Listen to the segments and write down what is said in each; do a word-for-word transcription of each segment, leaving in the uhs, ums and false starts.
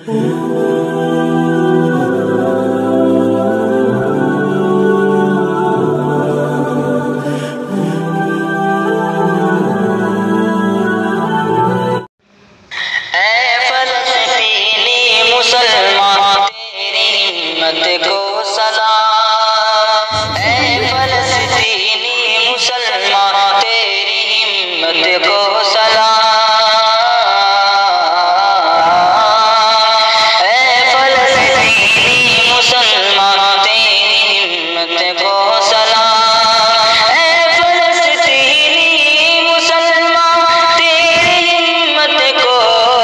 کو سلام، اے فلسطینی مسلمان تیری ہمت کو سلام، اے فلسطینی مسلمان تیری ہمت کو سلام، اے فلسطینی مسلمان تیری ہمت کو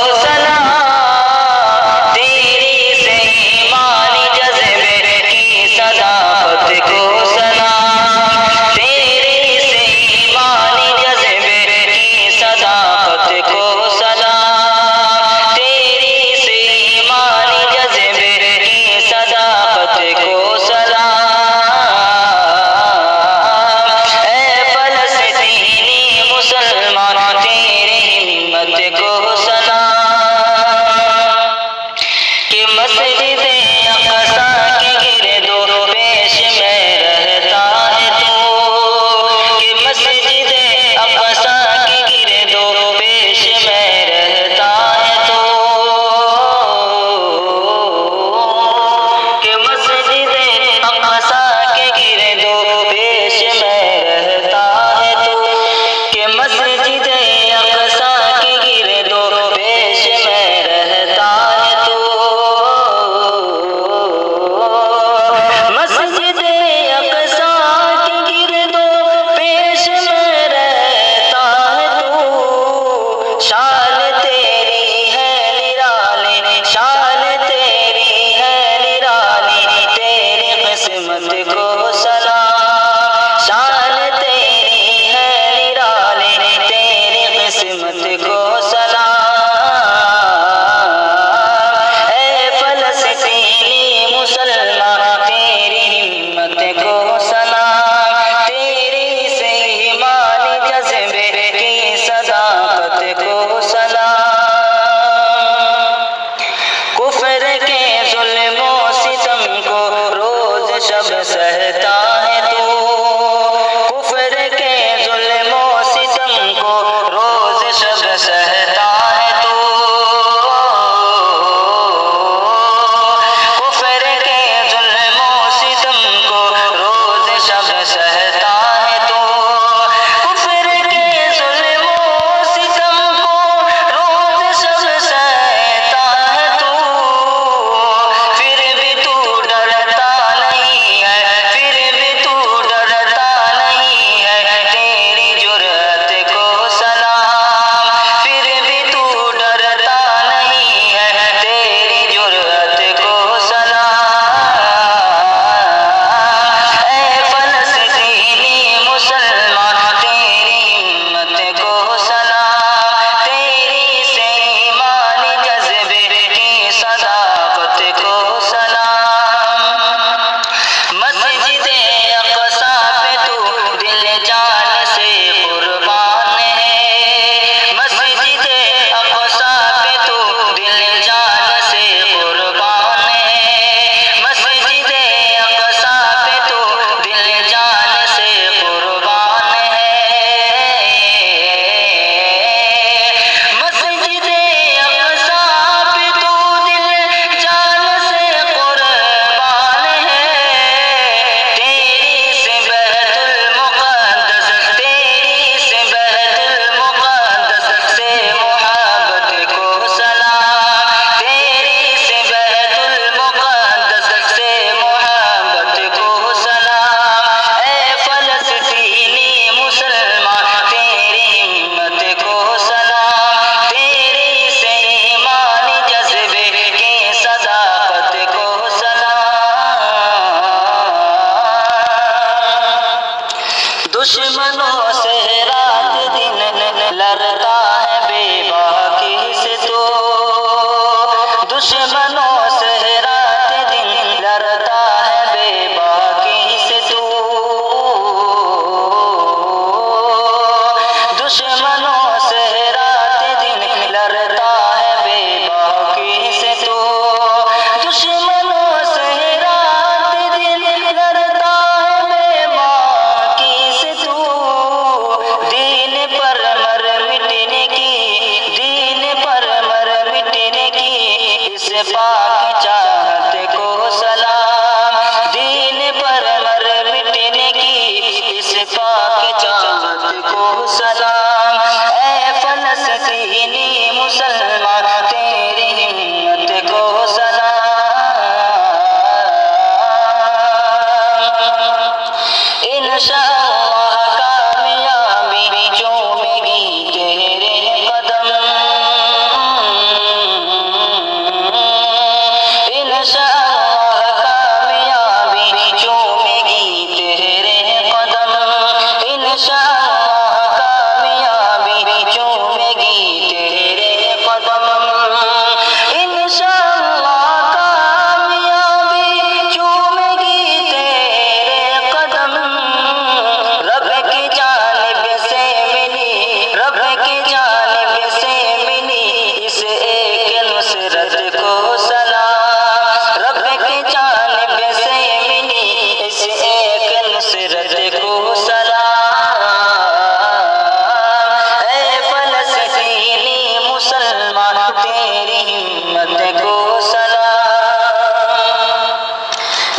سلام، تیری سے ایمانی جذبے کی صداقت کو سلام، تیری سے ایمانی جذبے کی صداقت کو سلام، تیری سے ایمانی جذبے کی صداقت کو سلام، اے فلسطینی مسلمان تیری ہمت کو سلام، کہ مسجد اقصیٰ کے گرد و پیش میں رہتا ہے تو، کہ مسجد اقصیٰ کے گرد و پیش میں رہتا ہے تو، کہ مسجد اقصیٰ کے گرد و پیش میں رہتا ہے تو، کہ مسجد اقصیٰ کے گرد و پیش میں رہتا ہے تو، مسجد اقصیٰ کے گرد و پیش میں رہتا ہے تو، شان تیری ہے نرالی، شان تیری ہے نرالی، تیری قسمت کو سلام، شان تیری ہے نرالی، تیری قسمت کو سلام، اے فلسطینی مسلمان تیری ہمت کو سلام، تیری سے ایمانی جذبے کی صداقت کو سلام، کفر کے ظلم و ستم کو روز شب سہتا ہے تو، کفر کے ظلم و ستم کو روز شب سہتا ہے تو، کفر کے ظلم و ستم کو روز شب سہتا ہے تو، کفر کے ظلم و ستم کو روز شب سہتا ہے تو، پھر بھی تو ڈرتا نہیں ہے، پھر بھی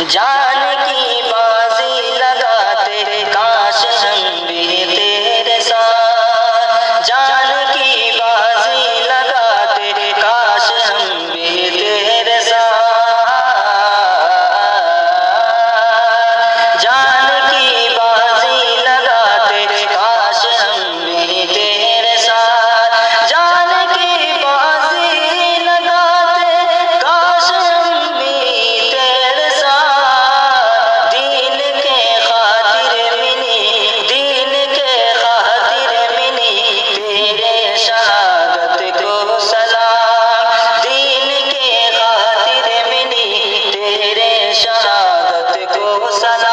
جان کی بازی لگاتے کاش ہم بھی تیرے ساتھ، جان کی بازی لگاتے کاش ہم بھی تیرے ساتھ، جان کی بازی لگاتے کاش ہم بھی تیرے ساتھ، جان کی بازی لگاتے کاش ہم بھی تیرے ساتھ، دین کے خاطر منی، دین کے خاطر منی تیرے شہادت کو سلام، دین کے خاطر منی تیرے شہادت کو سلام،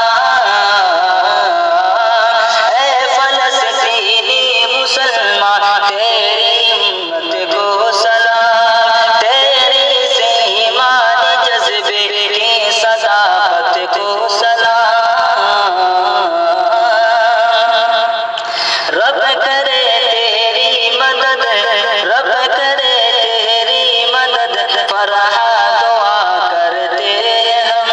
اے فلسطینی مسلمان تیری ہمت کو سلام، تیری سے ایمان جذبے کی صداقت کو سلام، رب کرے تیری مدد، رب کرے تیری مدد، فرحہ دعا کرتے ہم،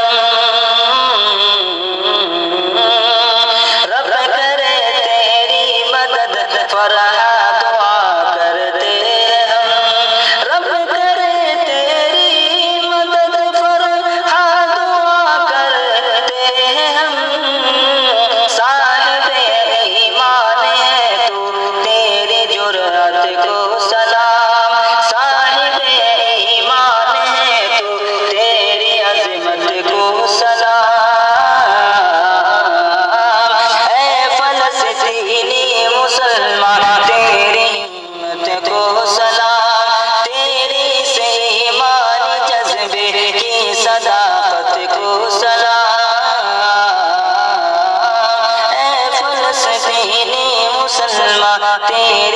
رب کرے تیری مدد، فرحہ دعا کرتے ہم، رب کرے تیری مدد، فرحہ دعا کرتے ہم، صاحب ایمان ہے تو تیری جرأت کو سلام، صاحب ایمان ہے تو تیری عظمت کو سلام، اے فلسطینی مسلمان تیری ہمت کو سلام، تیری سے ایمان جذبے کی صداقت کو سلام، اے فلسطینی مسلمان تیری